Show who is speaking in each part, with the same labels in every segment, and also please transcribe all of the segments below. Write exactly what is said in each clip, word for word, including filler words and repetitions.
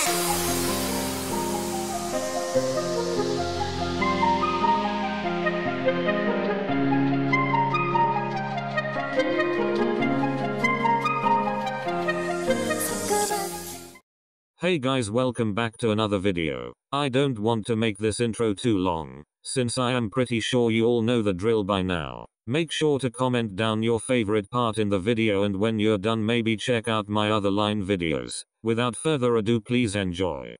Speaker 1: Hey guys, welcome back to another video. I don't want to make this intro too long, since I am pretty sure you all know the drill by now. Make sure to comment down your favorite part in the video, and when you're done maybe check out my other line videos. Without further ado, please enjoy.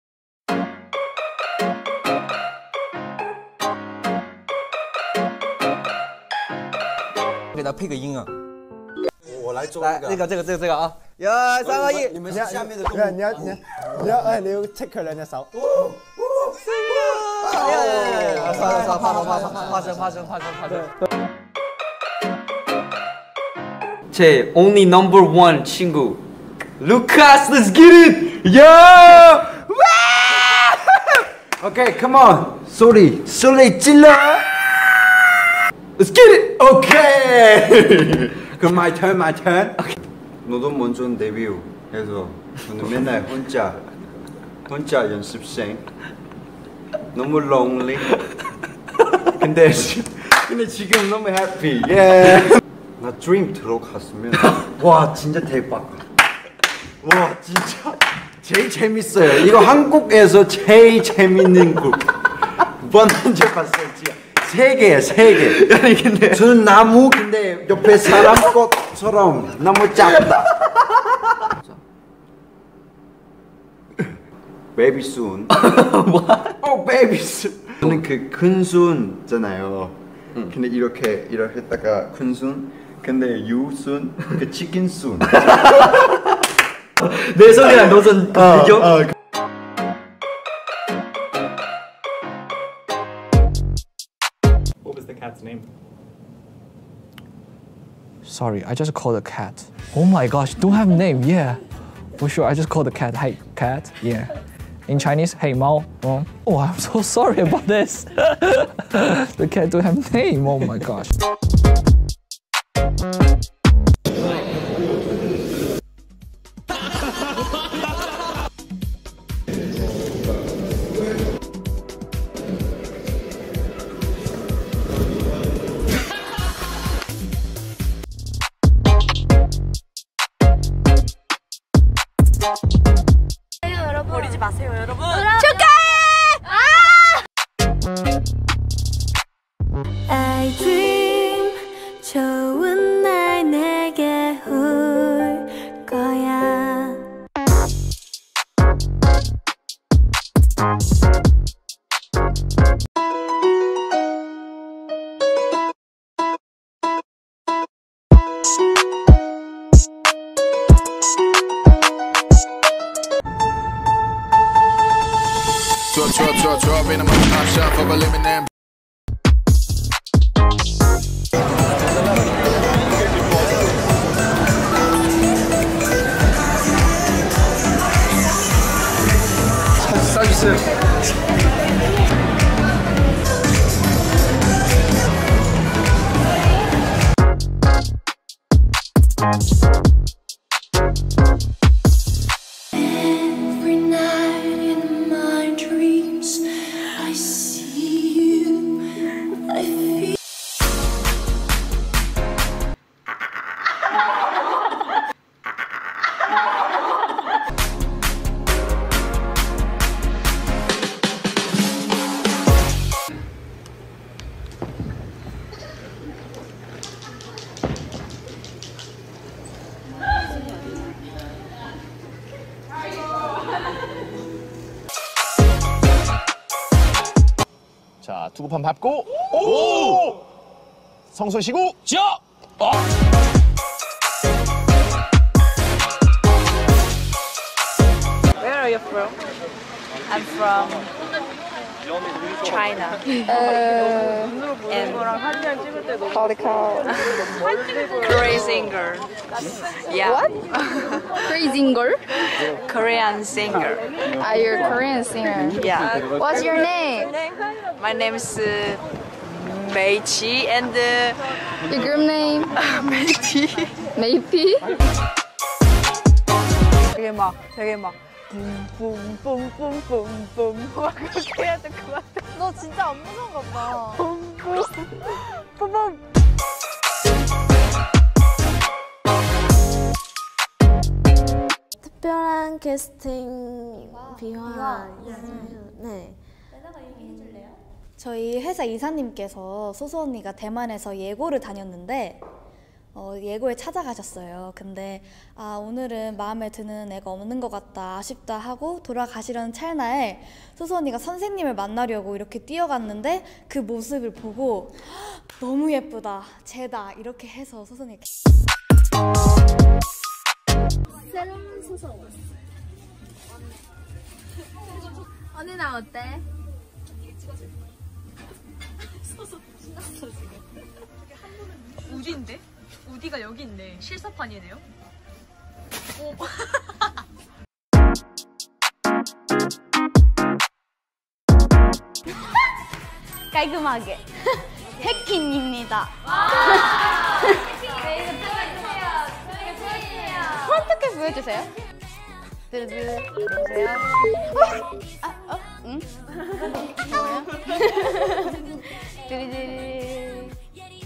Speaker 2: 给他配个音啊！
Speaker 3: 我来做
Speaker 2: 来，这个这个这个这个啊！有三二一，
Speaker 3: 你们是下面的动物，
Speaker 4: 你要你要你要哎，你要 take 人家手。
Speaker 2: 哎呀呀呀呀！算了算了，怕怕怕怕怕生怕生怕生怕生。
Speaker 5: 제 only number one 친구, Lucas. Let's get it, yo! Okay, come on, 소리 소리 질러. Let's get it. Okay. 그럼 my turn, my turn. Okay.
Speaker 3: 너도 먼저 데뷔해서 저는 맨날 혼자 혼자 연습생. 너무 lonely. 근데 근데 지금 너무 happy. Yeah. 나 드림 들어갔으면 와 진짜 대박. 와 진짜 제일 재밌어요. 이거 한국에서 제일 재밌는 곡. 먼저 봤어요. 진짜 세 개야 세 개. 아니 근데 저는 나무 근데 옆에 사람 꽃처럼 너무 작다. Baby soon. What? Oh baby soon. 저는 그 큰 순잖아요. 응. 근데 이렇게 이렇게 했다가 큰 순. 근데 유순 그 치킨 순.
Speaker 5: 내 손이랑 너 손 비교?
Speaker 3: 어, 어.
Speaker 6: What was the cat's name?
Speaker 7: Sorry, I just called the cat. Oh my gosh, don't have a name, yeah. For sure, I just called the cat. Hey, cat, yeah. In Chinese, hey, Mao. Oh, oh I'm so sorry about this. The cat don't have a name, oh my gosh.
Speaker 8: 버리지 마세요, 여러분.
Speaker 9: 축하해! 아! I dream 좋은 날 내게 올 거야.
Speaker 10: Drop, drop, drop, drop in a mother shop of a living them.
Speaker 5: 써주세요.
Speaker 9: Every night in my dreams, I see you, I feel.
Speaker 6: 자, 투구판 밟고 오! 성손 쉬고 자! 어!
Speaker 8: Where are you from? I'm from China.
Speaker 11: Uh,
Speaker 8: And
Speaker 11: how to call?
Speaker 8: Korean singer. Yeah.
Speaker 11: What? Crazy girl?
Speaker 8: Korean singer.
Speaker 11: Are you a Korean singer?
Speaker 8: Yeah.
Speaker 11: What's your name?
Speaker 8: My name is uh, Mei Qi and uh,
Speaker 11: Your group name?
Speaker 8: Mei Pi.
Speaker 11: Maybe?
Speaker 8: 되게 막 되게 막
Speaker 11: 뿜뿜뿜뿜뿜뿜 막 그렇게 해야 될 것 같아. 너 진짜 안 무서운가 봐. 뿜뿜뿜뿜.
Speaker 12: 특별한 캐스팅 비화 네.
Speaker 13: 저희 회사 이사님께서 소소 언니가 대만에서 예고를 다녔는데 어, 예고에 찾아가셨어요. 근데 아 오늘은 마음에 드는 애가 없는 것 같다 아쉽다 하고 돌아가시려는 찰나에 소소 언니가 선생님을 만나려고 이렇게 뛰어갔는데 그 모습을 보고 너무 예쁘다 쟤다 이렇게 해서 소소 언니
Speaker 11: 새로운 소소. 언니 나 어때?
Speaker 14: 우디인데? 우디가 여기 있네. 실사판이네요. 오.
Speaker 11: 깔끔하게. 해킹입니다. 네, 이거 보여주세요. 이거 보여주세요. 어떻게 보여주세요? 드르드 보세요. 아, 어? 응? 뭐야? 드르드.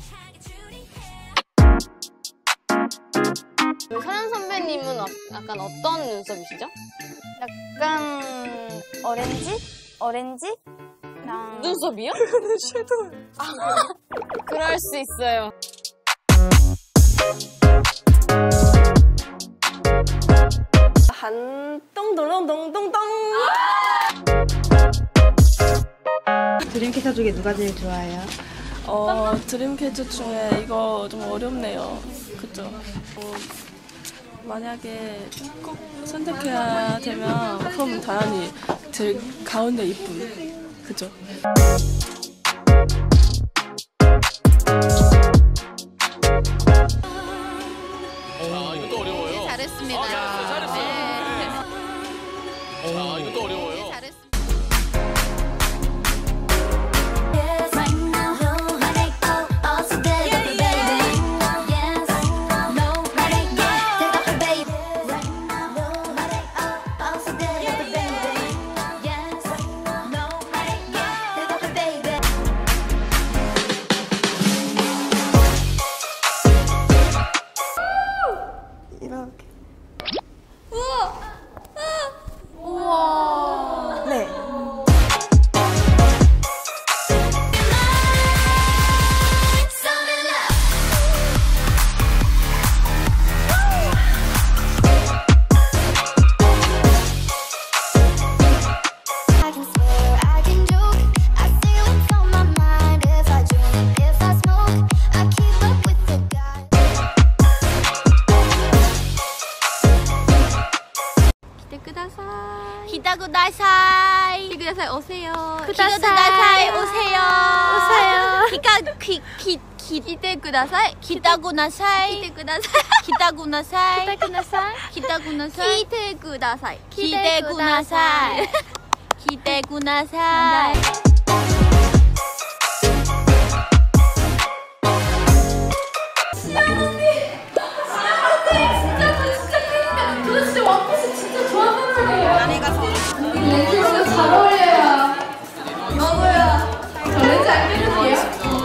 Speaker 15: 서현 선배님은 약간 어떤 눈썹이시죠?
Speaker 11: 약간 오렌지? 오렌지? 랑...
Speaker 15: 눈썹이요? 섀도우. 아, 그럴 수 있어요.
Speaker 12: 한 똥동동동동동.
Speaker 16: 드림캐쳐 중에 누가 제일 좋아해요?
Speaker 17: 어, 드림캐쳐 중에 이거 좀 어렵네요. 그죠? 어, 만약에 꼭 선택해야 되면 그럼 당연히 제일 가운데 이쁜. 그죠?
Speaker 10: 아, 이것도 어려워요.
Speaker 11: 잘했습니다.
Speaker 10: 아, 잘했어요.
Speaker 11: 네.
Speaker 10: 아, 이것도 어려워요.
Speaker 11: 기다구다사이. 기다구다사이 오세요.
Speaker 12: 기다구다사이
Speaker 11: 오세요.
Speaker 12: 오세요.
Speaker 11: 기가 기기 기대구다사이. 기다구나사이. 기대구나사이. 기다구나사이. 기다구나사이. 기다구나사이. 기대구다사이. 기대구나사이. 기대구나사이.
Speaker 12: 잘 어울려요. 먹어요. 왠지 알겠는데요?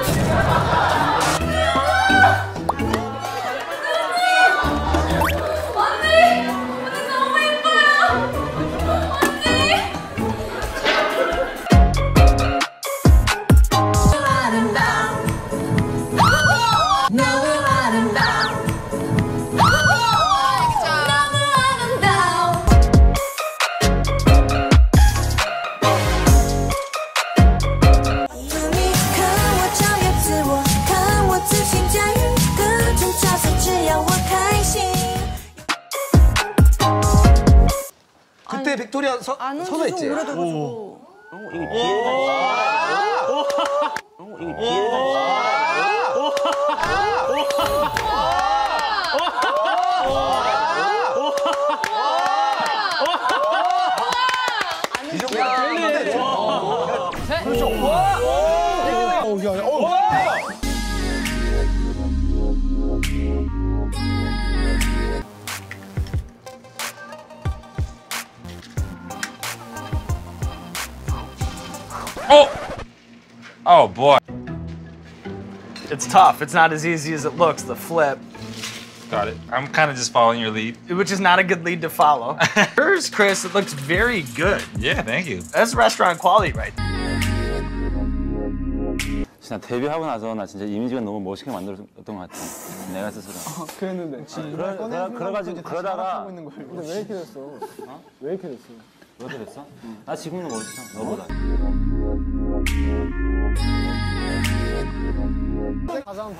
Speaker 12: 언니! 언니 너무 예뻐요! 언니! 아름다워. 너무 아름다워.
Speaker 4: 그때 빅토리아 서, 선호했지?
Speaker 17: 오래 돼가지고.
Speaker 4: 어, 이거 기회가 어, 이거 기회가 이 정도면 되는데. 그렇죠. 와! 오, 야, 야, 오!
Speaker 16: Oh! Oh boy.
Speaker 2: It's tough. It's not as easy as it looks, the flip.
Speaker 16: Got it. I'm kind of just following your lead.
Speaker 2: Which is not a good lead to follow. Yours, Chris, it looks very good.
Speaker 16: Yeah, thank you.
Speaker 2: That's restaurant quality right there.
Speaker 4: 진짜 데뷔하고 나서 나 진짜 이미지가 너무 멋있게 만들었던 것 같아. 내가 스스로.
Speaker 18: 어, 그랬는데.
Speaker 4: 그러, 그러, 그래가지고 그러다가
Speaker 18: 근데 왜 이렇게 됐어? 어? 왜 이렇게 됐어?
Speaker 4: 왜 그랬어? 응. 나 지금도 멋있어. 너보다.
Speaker 18: 가장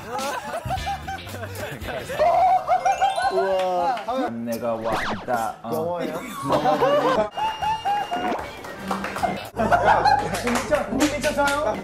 Speaker 4: 우와. 내가 왔다.
Speaker 18: 영어예요? 진짜 진짜 자요?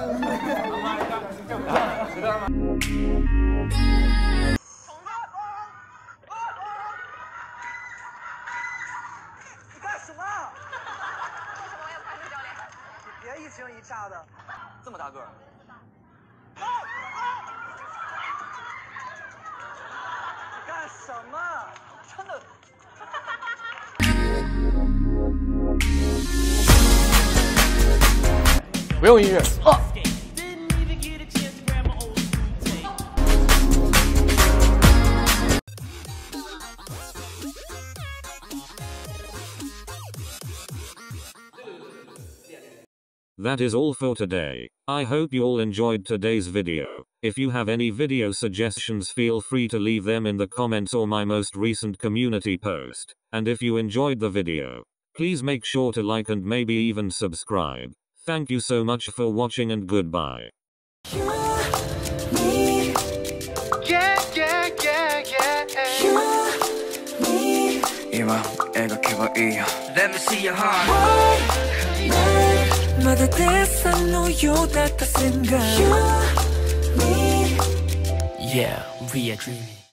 Speaker 2: 不用音乐。哦。
Speaker 1: That is all for today. I hope you all enjoyed today's video. If you have any video suggestions, feel free to leave them in the comments or my most recent community post. And if you enjoyed the video, please make sure to like and maybe even subscribe. Thank you so much for watching and goodbye.
Speaker 12: Let me see your heart. Yeah, we are dreaming.